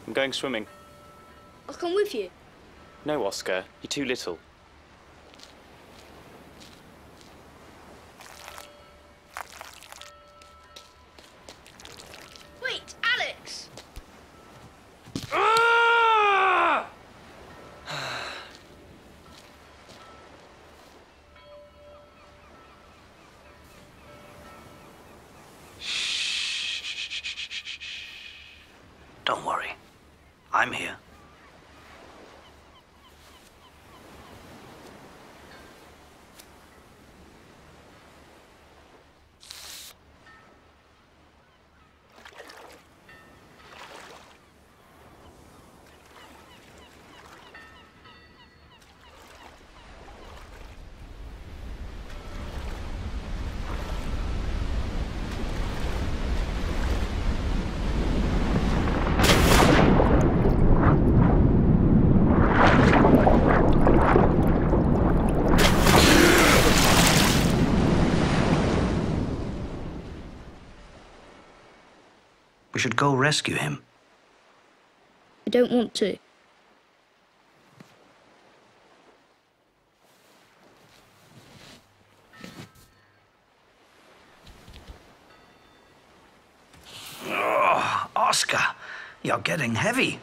I'm going swimming. I'll come with you. No, Oscar. You're too little. Wait, Alex! Don't worry. I'm here. We should go rescue him. I don't want to. Oh, Oscar, you're getting heavy.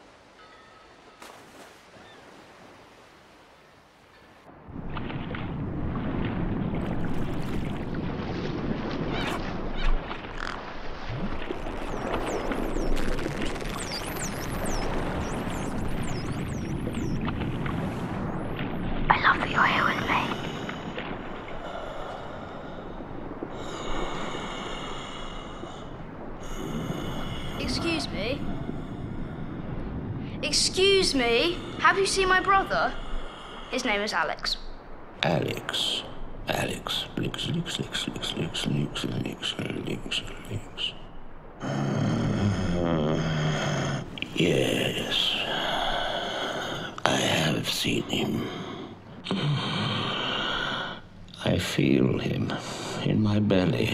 Excuse me? Excuse me? Have you seen my brother? His name is Alex. Alex. Alex. Licks, licks, licks, licks, licks, licks, licks, licks, licks. Yes. I have seen him. I feel him in my belly.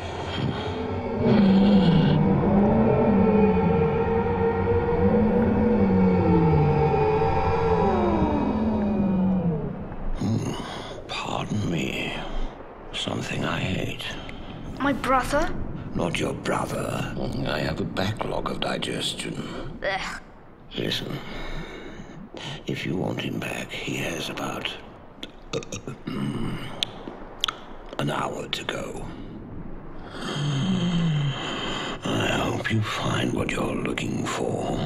Pardon me. Something I hate. My brother? Not your brother. I have a backlog of digestion. Ugh. Listen. If you want him back, he has about an hour to go. I hope you find what you're looking for.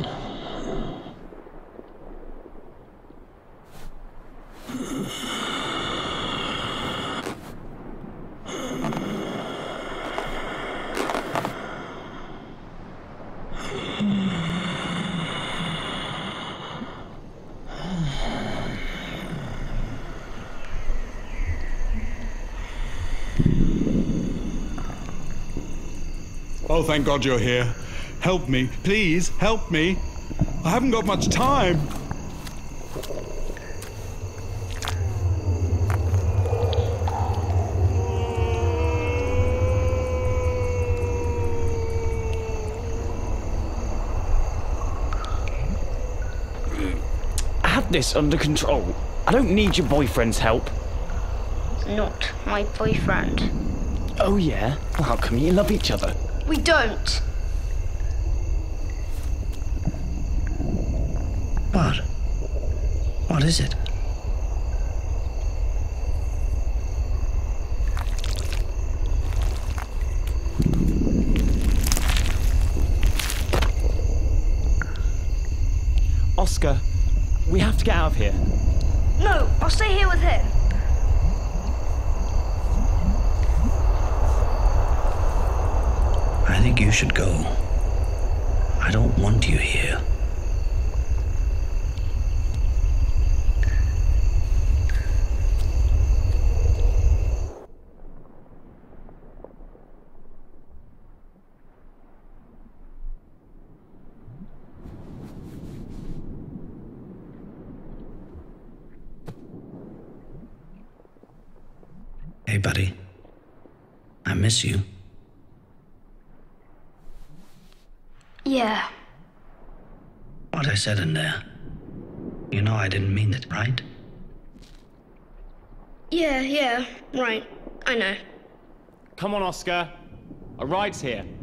Oh, thank God you're here. Help me. Please, help me. I haven't got much time. I have this under control. I don't need your boyfriend's help. Not my boyfriend. Oh, yeah? Well, how come you love each other? We don't. What? What is it? Oscar, we have to get out of here. No, I'll stay here with him. I think you should go. I don't want you here. Hey, buddy. I miss you. Yeah. What I said in there, you know I didn't mean it, right? Yeah, right. I know. Come on, Oscar. A ride's here.